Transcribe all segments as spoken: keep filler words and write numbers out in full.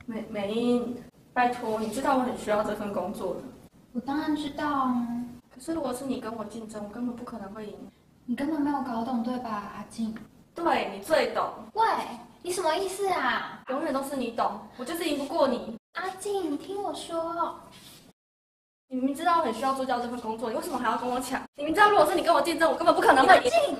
美美英，拜托，你知道我很需要这份工作的。 我当然知道啊。 可是如果是你跟我竞争，我根本不可能会赢。 你根本没有搞懂对吧，阿静？ 对，你最懂。 喂，你什么意思啊？ 永远都是你懂，我就是赢不过你。 阿静，你听我说。 你明知道我很需要助教这份工作，你为什么还要跟我抢？你明知道如果是你跟我竞争，我根本不可能会赢。 阿静。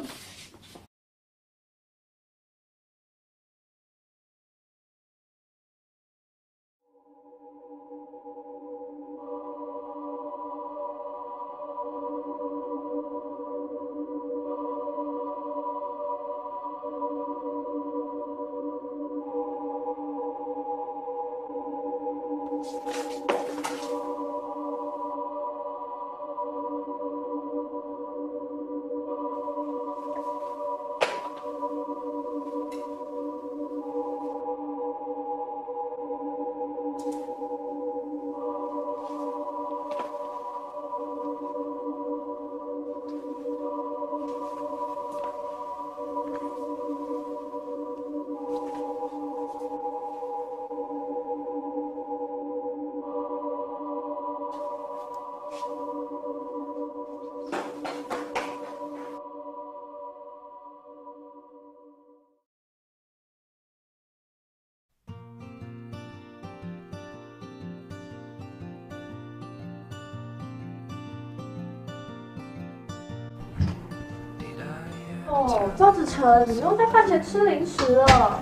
哦，赵子成，你又在饭前吃零食了。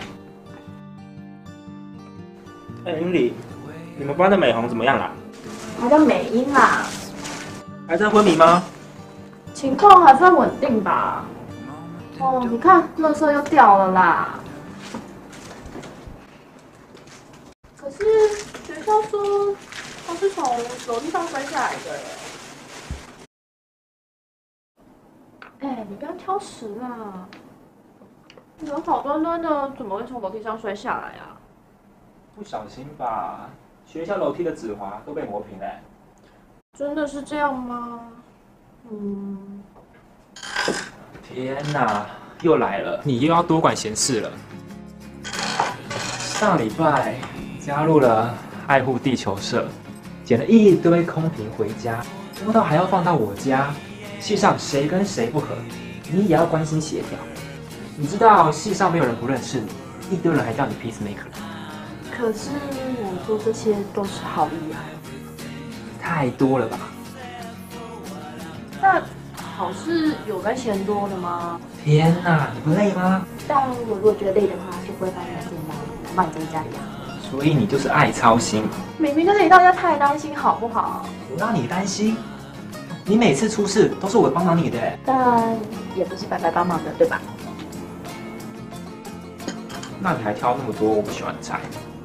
哎，英里，你们班的美红怎么样啦？ 还叫美英啦， 还在昏迷吗？ 情况还算稳定吧。哦，你看，垃圾又掉了啦。可是学校说他是从楼梯上摔下来的。哎，你不要挑食啦！人好端端的，怎么会从楼梯上摔下来啊？ 不小心吧，学校楼梯的纸滑都被磨平了。 真的是这样吗？嗯。 天哪，又来了！你又要多管闲事了。上礼拜加入了爱护地球社，捡了一堆空瓶回家，多到还要放到我家。系上谁跟谁不合，你也要关心协调。你知道系上没有人不认识你，一堆人还叫你 peacemaker。 可是我做这些都是好意啊。 太多了吧？ 那好事有在钱多的吗？ 天哪，你不累吗？ 但我如果觉得累的话，就不会把你来这里来，我把你在家里啊。 所以你就是爱操心。 明明就是你大家太担心，好不好？ 我让你担心？你每次出事都是我帮忙你的， 但也不是白白帮忙的，对吧？ 那你还挑那么多我不喜欢的菜。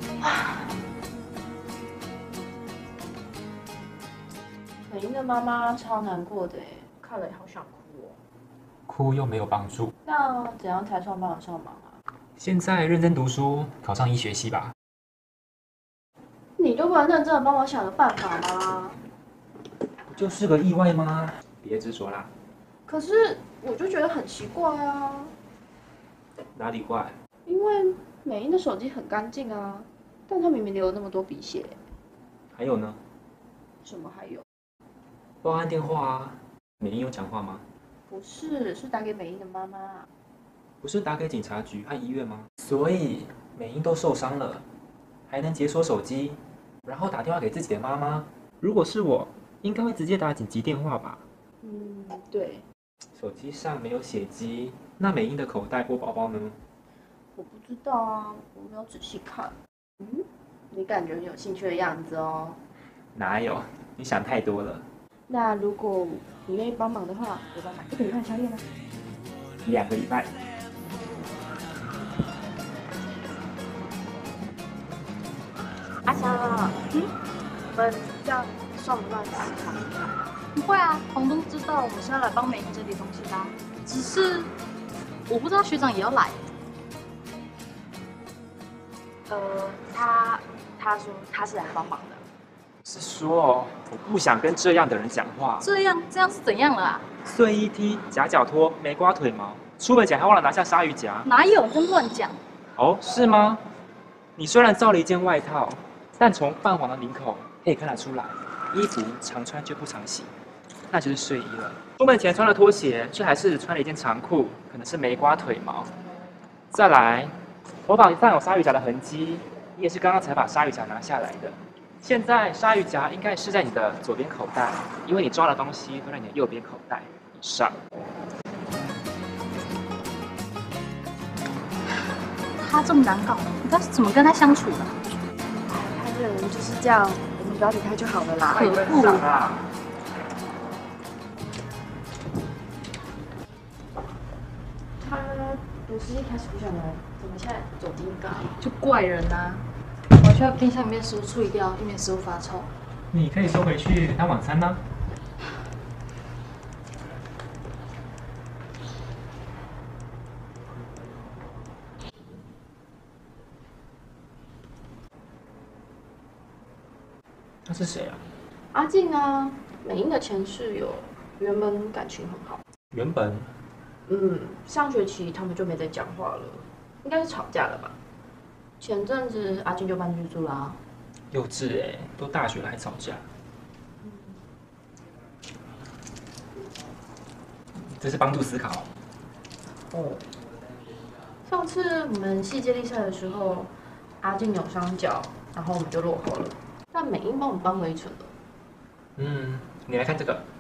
美英的妈妈超难过的，看了也好想哭哦。 哭又没有帮助。 那怎样才算帮得上忙啊？ 现在认真读书，考上医学系吧。 你就不能认真的帮我想个办法吗？ 不就是个意外吗？别执着啦。 可是我就觉得很奇怪啊。 哪里怪？ 因为美英的手机很干净啊，但她明明流了那么多鼻血。 还有呢？ 什么还有？ 报案电话啊。美英有讲话吗？ 不是，是打给美英的妈妈。 不是打给警察局和医院吗？所以美英都受伤了，还能解锁手机，然后打电话给自己的妈妈。如果是我，应该会直接打紧急电话吧。 嗯，对。 手机上没有血迹，那美英的口袋或包包呢？ 我不知道啊，我没有仔细看。嗯，你感觉很有兴趣的样子哦。 哪有？你想太多了。 那如果你愿意帮忙的话，我帮买一个礼拜的宵夜呢？ 两个礼拜。 阿香啊，嗯，我们这样算不算是场面？ 不会啊，房东知道我们是要来帮美英整理东西的啊，只是我不知道学长也要来。 呃，他他说他是来帮忙的。 是说我不想跟这样的人讲话。 这样这样是怎样了啊？ 睡衣 T 夹脚拖没刮腿毛，出门前还忘了拿下鲨鱼夹。 哪有人乱讲？ 哦，是吗？ 你虽然造了一件外套，但从泛黄的领口可以看得出来，衣服常穿却不常洗，那就是睡衣了。出门前穿了拖鞋，却还是穿了一件长裤，可能是没刮腿毛。再来，头发上有鲨鱼夹的痕迹，你也是刚刚才把鲨鱼夹拿下来的。现在鲨鱼夹应该是在你的左边口袋，因为你装的东西都在你的右边口袋以上。 他这么难搞，你到底怎么跟他相处的？ 他这人就是这样，我们不要理他就好了啦。 可恶！ 啊！ 他不是一开始不想来，怎么现在走这么大？ 就怪人啊！我需要冰箱里面食物处理掉，以免食物发臭。 你可以收回去当晚餐呢。他是谁啊？ 阿静啊，美英的前室友，原本感情很好。 原本嗯，上学期他们就没再讲话了，应该是吵架了吧？前阵子阿静就搬去住啦。 幼稚哎，都大学了还吵架。这是帮助思考。 哦。上次我们系接力赛的时候，阿静扭伤脚，然后我们就落后了。但美英帮我们扳回一城了。 嗯，你来看这个。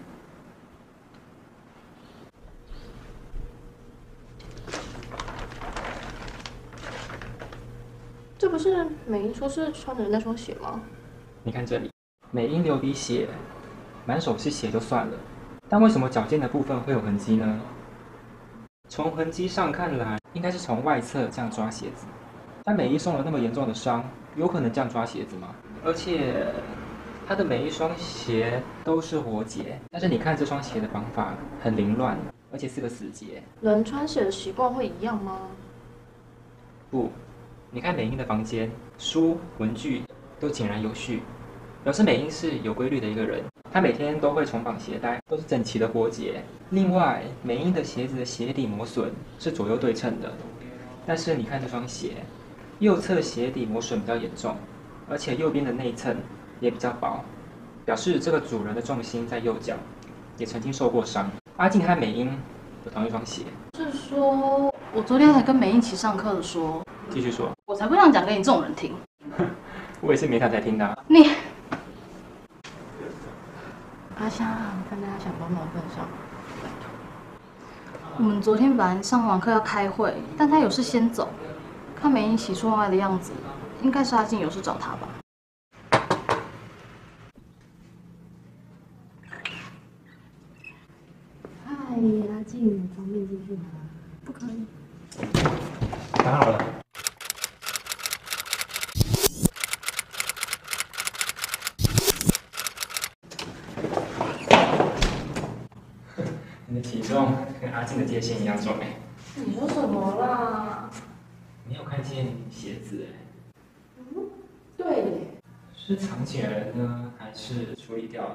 这不是美英说是穿的那双鞋吗？ 你看这里，美英流鼻血，满手是血就算了，但为什么脚尖的部分会有痕迹呢？从痕迹上看来，应该是从外侧这样抓鞋子。但美英受了那么严重的伤，有可能这样抓鞋子吗？而且，她的每一双鞋都是活结，但是你看这双鞋的绑法很凌乱，而且是个死结。 人穿鞋的习惯会一样吗？ 不，你看美英的房间，书、文具都井然有序，表示美英是有规律的一个人。她每天都会重绑鞋带，都是整齐的活结。另外，美英的鞋子的鞋底磨损是左右对称的，但是你看这双鞋，右侧鞋底磨损比较严重，而且右边的内衬也比较薄，表示这个主人的重心在右脚，也曾经受过伤。阿静和美英有同一双鞋。 是说，我昨天才跟美英一起上课的说， 继续说， 我才不想讲给你这种人听。 我也是没他才听的、啊。 你。 阿香，看在他想帮忙份上，拜托。 我们昨天本来上完课要开会，但他有事先走。看美英喜出望外的样子，应该是阿静有事找他吧。 嗨，阿静，方便进去吗？ 不可以。 打扰了。你的体重跟阿静的界限一样重哎。 你说什么啦？ 你有看见鞋子哎？ 嗯，对耶。 是藏起来的呢，还是处理掉的？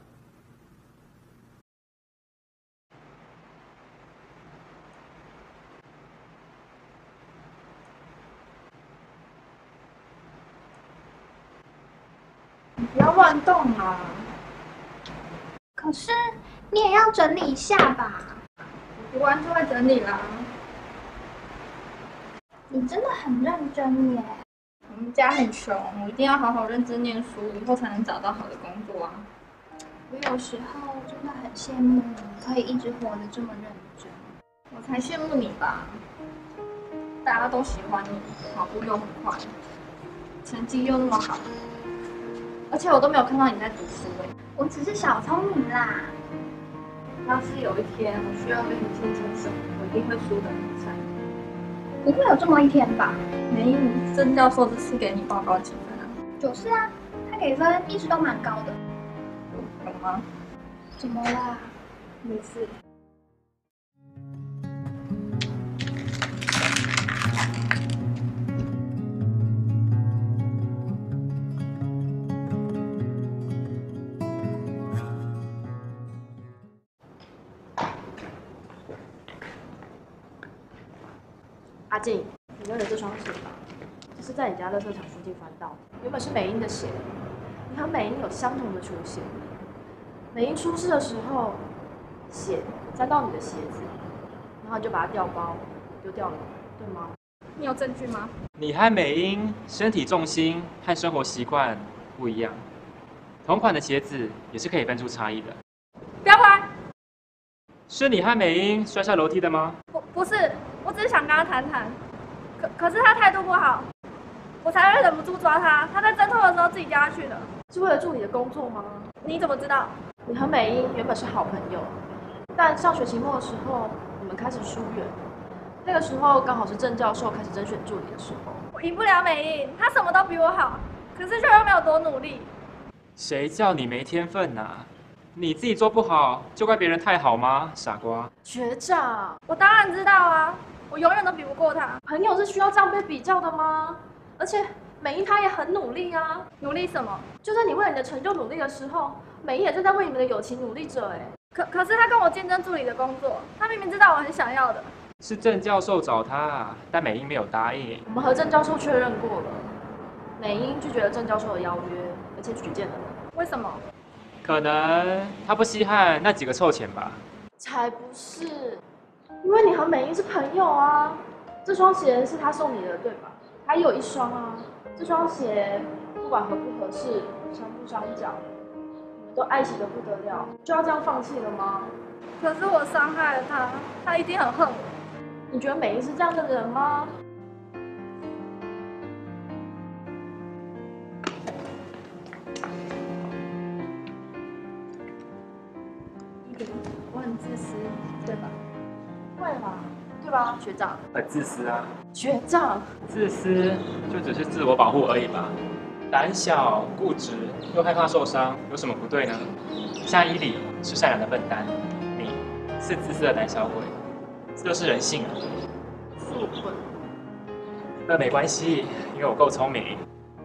你不要乱动啊！可是你也要整理一下吧？ 读完就会整理啦。 你真的很认真耶！ 我们家很穷，我一定要好好认真念书，以后才能找到好的工作啊。 我有时候真的很羡慕你可以一直活得这么认真。 我才羡慕你吧，大家都喜欢你，跑步又很快，成绩又那么好，而且我都没有看到你在读书哎。 我只是小聪明啦。 要是有一天我需要跟你竞争什么，我一定会输得很惨。 不会有这么一天吧？ 美英，郑教授这次给你报告几分啊？ 九四啊，他给分一直都蛮高的。 有吗？ 怎么啦？ 没事。 阿静，你认得这双鞋吧？ 是在你家垃圾场附近翻到，原本是美英的血，你和美英有相同的出血。美英出事的时候，血沾到你的鞋子，然后你就把它调包丢掉了，对吗？ 你有证据吗？ 你和美英身体重心和生活习惯不一样，同款的鞋子也是可以分出差异的。 不要过来！ 是你和美英摔下楼梯的吗？ 不不是，我只是想跟他谈谈。可可是他态度不好，我才会忍不住抓他。他在挣脱的时候自己掉下去的。 是为了助理的工作吗？ 你怎么知道？ 你和美英原本是好朋友，但上学期末的时候，你们开始疏远。那个时候刚好是郑教授开始甄选助理的时候。 我赢不了美英，她什么都比我好，可是却又没有多努力。 谁叫你没天分啊？你自己做不好，就怪别人太好吗？傻瓜！ 学长， 我当然知道啊，我永远都比不过她。 朋友是需要这样被比较的吗？而且美英她也很努力啊， 努力什么？ 就在你为了你的成就努力的时候，美英也正在为你们的友情努力着。哎， 可可是她跟我竞争助理的工作，她明明知道我很想要的。 是郑教授找他，但美英没有答应。 我们和郑教授确认过了，美英拒绝了郑教授的邀约，而且举荐了你。 为什么？ 可能他不稀罕那几个臭钱吧。 才不是，因为你和美英是朋友啊。这双鞋是他送你的，对吧？还有一双啊，这双鞋不管合不合适，伤不伤脚，你们都爱惜的不得了，就要这样放弃了吗？ 可是我伤害了她，她一定很恨我。 你觉得美英是这样的人吗？ 我很自私，对吧？ 会啦，对吧，学长？ 很自私啊， 学长， 自私就只是自我保护而已吧。胆小、固执又害怕受伤，有什么不对呢？像伊里是善良的笨蛋，你是自私的胆小鬼，这就是人性啊。 是我笨。 那没关系，因为我够聪明。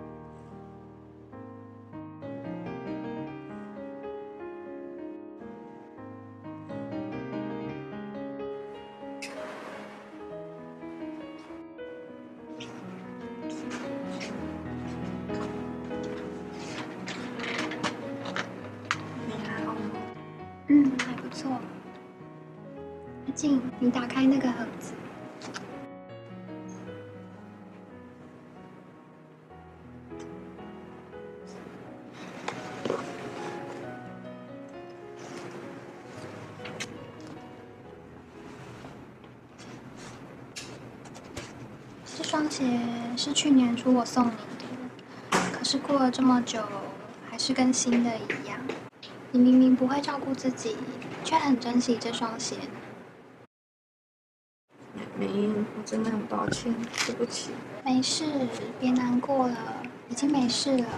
你还好吗？嗯，还不错。阿静，你打开那个盒子。这双鞋是去年初我送你的，可是过了这么久，还是跟新的一样。你明明不会照顾自己，却很珍惜这双鞋。 美英，我真的很抱歉，对不起。 没事，别难过了，已经没事了。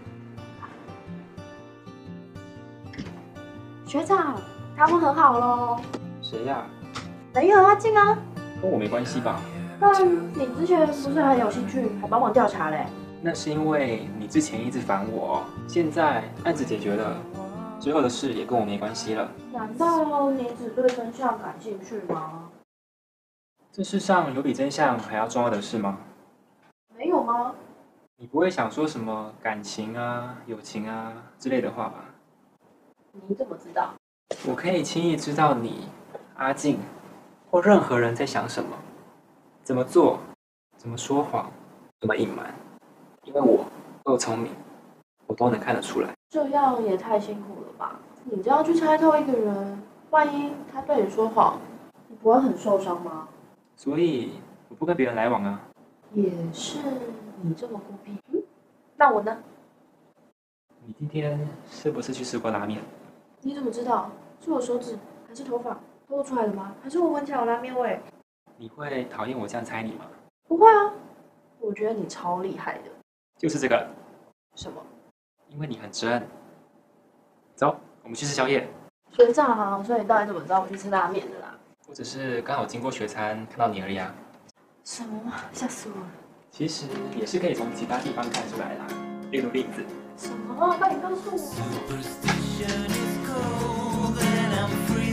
学长，他们和好喽。 谁呀？ 美英和阿静啊。 跟我没关系吧？ 但你之前不是很有兴趣，还帮忙调查嘞？ 那是因为你之前一直烦我，现在案子解决了，之后的事也跟我没关系了。 难道你只对真相感兴趣吗？ 这世上有比真相还要重要的事吗？ 没有吗？ 你不会想说什么感情啊、友情啊之类的话吧？ 你怎么知道？ 我可以轻易知道你、阿静或任何人在想什么，怎么做，怎么说谎，怎么隐瞒，因为我够聪明，我都能看得出来。 这样也太辛苦了吧？你这样去猜透一个人，万一他对你说谎，你不会很受伤吗？ 所以我不跟别人来往啊。 也是，你这么孤僻。嗯，那我呢？ 你今天是不是去吃过拉面？ 你怎么知道？是我手指还是头发透露出来的吗？还是我闻起来有拉面味？ 你会讨厌我这样猜你吗？ 不会啊，我觉得你超厉害的。 就是这个。 什么？ 因为你很真。走，我们去吃宵夜。 学长，所以你到底怎么知道我去吃拉面的啦？ 我只是刚好经过学餐看到你而已啊。 什么？吓死我了！ 其实也是可以从其他地方看出来啦，例如例子。 什么？那你告诉我。